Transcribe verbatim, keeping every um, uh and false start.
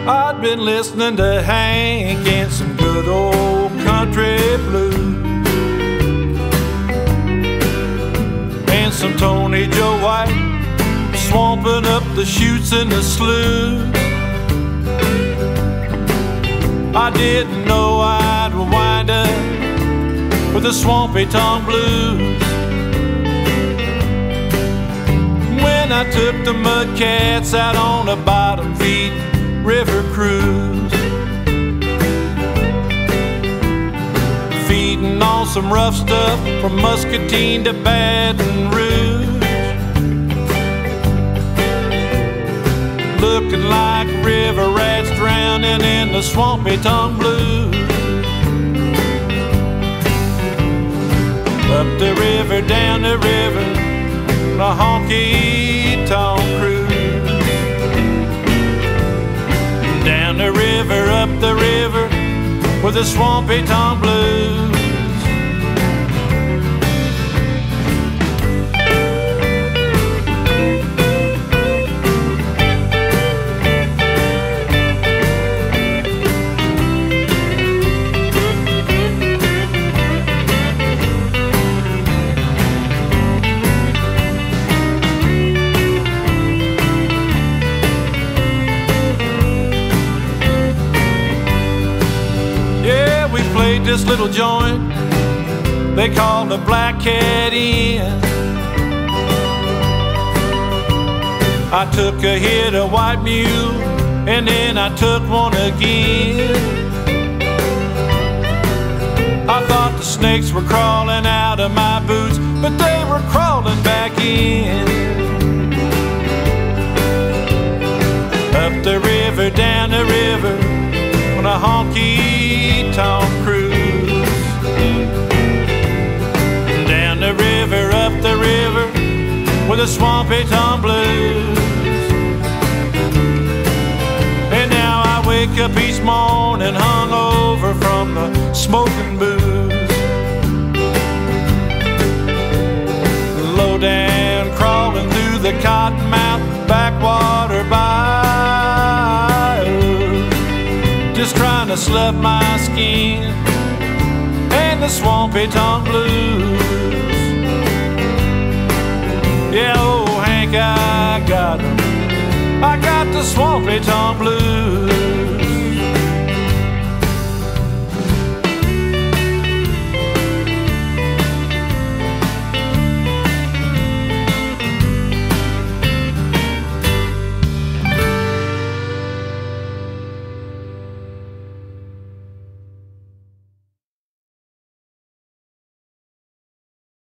I'd been listening to Hank and some good old country blues, and some Tony Joe White swamping up the chutes in the sloughs. I didn't know I'd wind up with the Swampy Tonk blues when I took the Mudcats out on a bottom feed river cruise, feeding on some rough stuff from Muscatine to Baton Rouge, looking like river rats drowning in the Swampy Tonk blues. Up the river, down the river, a honky-tonk cruise. Down the river, up the river, with the Swampy Tonk blues. Played this little joint they called the Black Cat Inn. I took a hit of White Mule and then I took one again. I thought the snakes were crawling out of my boots, but they were crawling back in. Up the river, down the river, on a honky-tonk cruise. Down the river, up the river, with the Swampy Tonk blues. And now I wake up each morning hungover from the smoking booze. Low down, crawling through the Cottonmouth backwater bayou, just trying to slough my skin and the Swampy Tonk blues. Yeah, oh Hank, I got 'em. I got the Swampy Tonk blues.